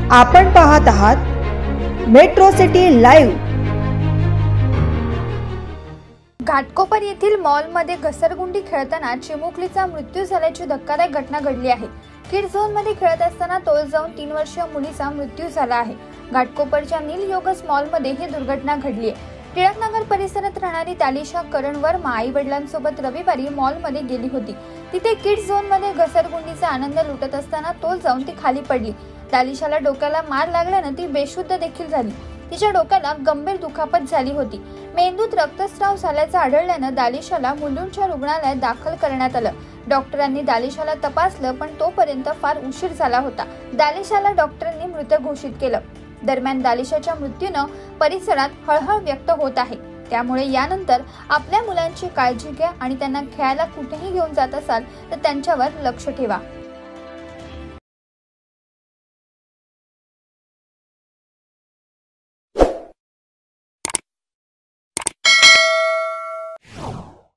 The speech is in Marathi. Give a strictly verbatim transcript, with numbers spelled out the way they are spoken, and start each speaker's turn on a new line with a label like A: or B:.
A: आपण पाहत आहात मेट्रो सिटी लाईव्ह।
B: घाटकोपर येथील मॉलमध्ये घसरगुंडी खेळताना चिमुकलीचा मृत्यू झाल्याची धक्कादायक घटना घडली आहे। किड झोन मध्ये खेळत असताना तोल जाऊन तीन वर्षीय मुलीचा मृत्यू झाला आहे। घाटकोपरच्या नील योगस मॉलमध्ये ही दुर्घटना घडली आहे। टिळकनगर परिसरात राहणारी तालिशा करण वर्मा आई वडिलांसोबत रविवारी मॉलमध्ये गेली होती। तिथे किड झोन मध्ये घसरगुंडीचा आनंद लुटत असताना तोल जाऊन ती खाली पडली। तालिशाला डोक्याला मार लागल्याने ती बेशुद्ध देखील झाली। तिच्या डोक्याला गंभीर दुखापत झाली होती। मेंदूत रक्तस्राव झाल्याचं आढळल्याने दालिशाला मुलुंडच्या रुग्णालयात दाखल करण्यात आलं। डॉक्टरांनी दालिशाला तपासलं पण तोपर्यंत फार उशीर झाला होता। दालिशाला डॉक्टरांनी मृत घोषित केलं। दरम्यान दालिशाच्या मृत्यूनं परिसरात हळहळ व्यक्त होत आहे। त्यामुळे यानंतर आपल्या मुलांची काळजी घ्या आणि त्यांना खेळायला कुठेही घेऊन जात असाल तर त्यांच्यावर लक्ष ठेवा।